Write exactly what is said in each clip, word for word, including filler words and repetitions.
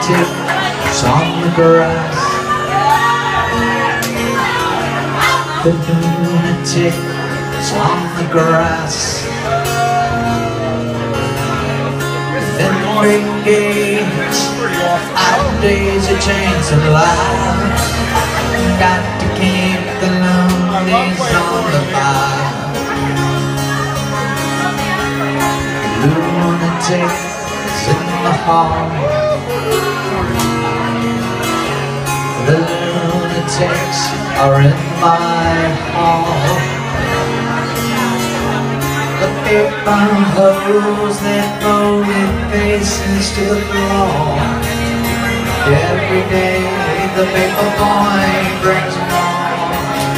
lunatics on the grass. The lunatics on the grass. Then bring games and daisy chains and lies. Got to keep the loonies on the fire. Lunatics in the hall. The lunatics are in my hall. The paper hose their folded faces to the floor. Every day the paper boy brings more.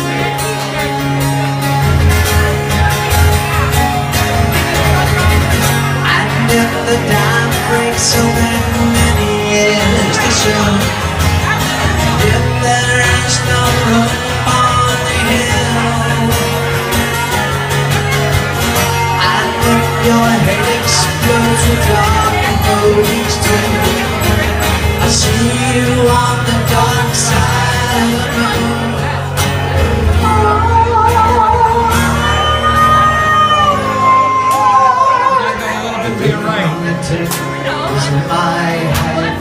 And if the dam breaks so many years to show, if there is no room on the hill, and if your head explodes with dark emotions too, I see you on the dark side of the moon. The lunatic is in my head.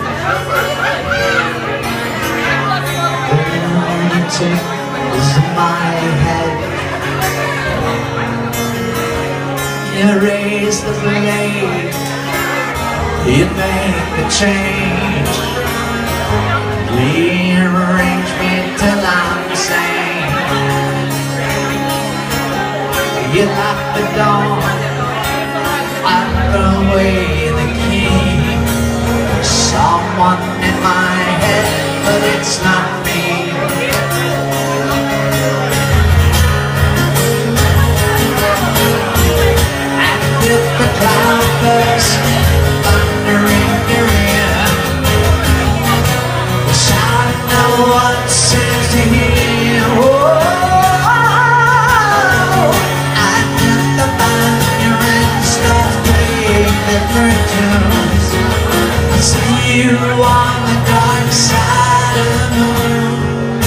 The lunatic is in my head. You raise the blade, you make the change. Rearrange me till I'm sane. You lock the door, I throw away the key. Someone in my head, but it's not me. And if the cloud bursts thundering your ear, no one seems to hear. Oh, and if the violin starts playing different tunes, I see you on the dark side of the moon.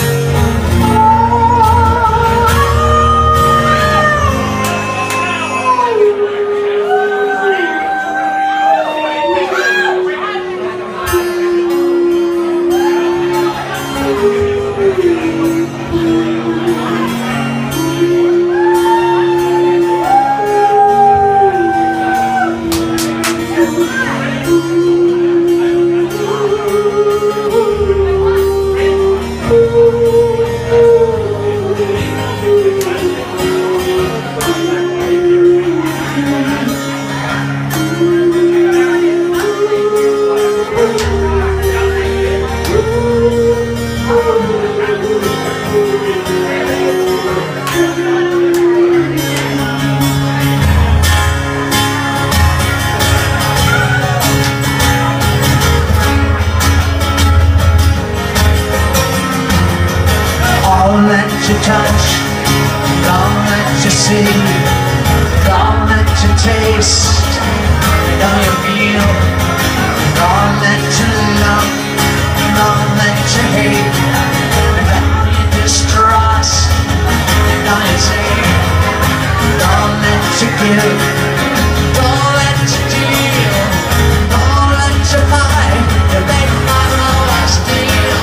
Don't let you touch, don't let you see, don't let you taste, don't you feel, don't let you love, don't let you hate, don't you distrust, don't you say, don't let you give, don't let you deal, don't let you buy, you make my love steal.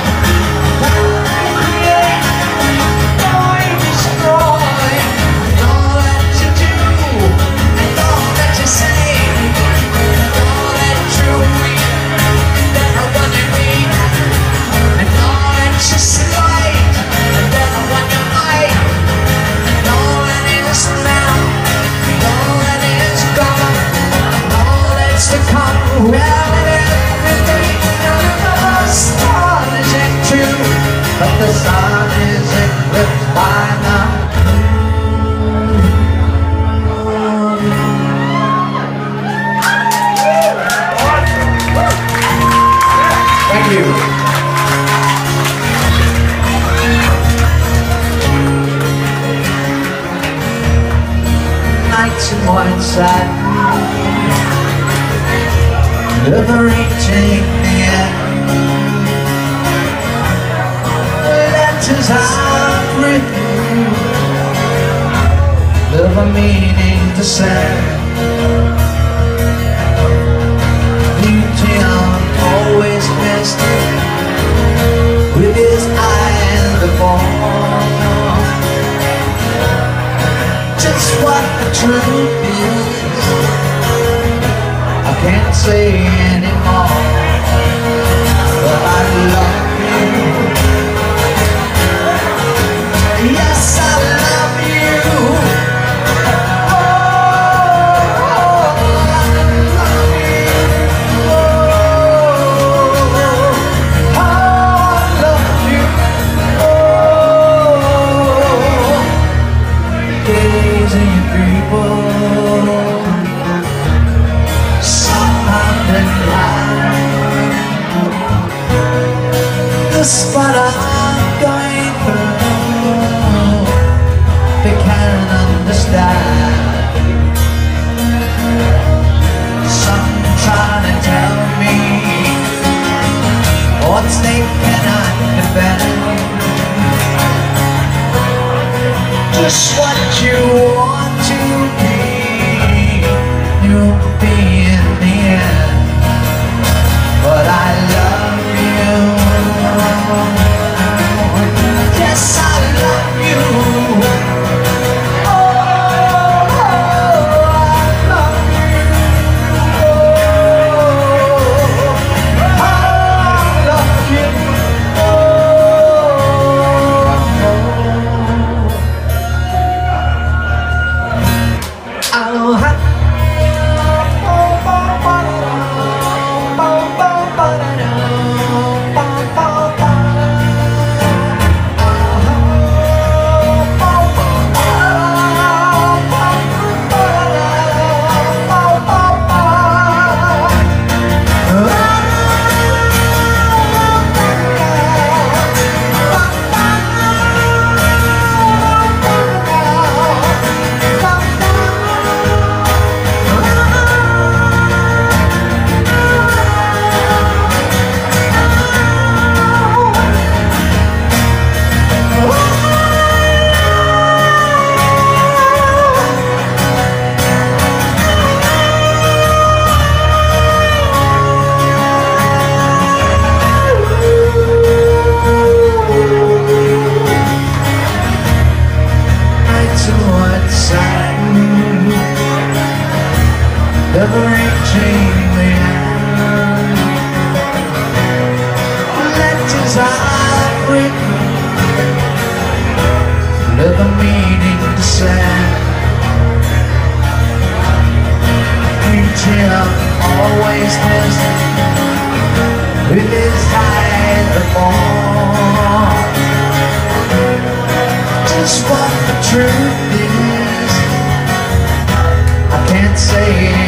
Well, everything of the sun is it true, but the sun is eclipsed by the Thank you. Nights in white satin, liberating the end. letters I've written, love a meaning to send. Beauty I'm always missed, with his eyes upon. Just what the truth is, I can't say anymore, but I love you. Yes, I love you. Oh, I love you. Oh, I love you. Oh, gazing at people, something like the spot I'm going through, they can't understand. Some trying to tell me what's they cannot defend. Just what you want to be, you'll be in the end. But I love you. Yes, I love you. Oh, I love you. Oh, I love you. Oh, aloha. Never reaching the end. Letters I've written, never meaning to send. Beauty I'm always missed, with his eyes upon. Just what the truth is, I can't say